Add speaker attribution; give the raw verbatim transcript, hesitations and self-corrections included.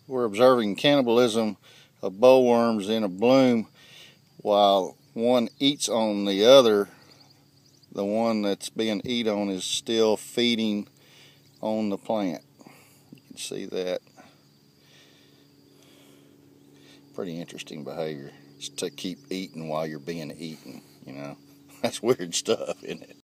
Speaker 1: We're observing cannibalism of bollworms in a bloom while one eats on the other. The one that's being eaten on is still feeding on the plant. You can see that. Pretty interesting behavior. It's to keep eating while you're being eaten, you know. That's weird stuff, isn't it?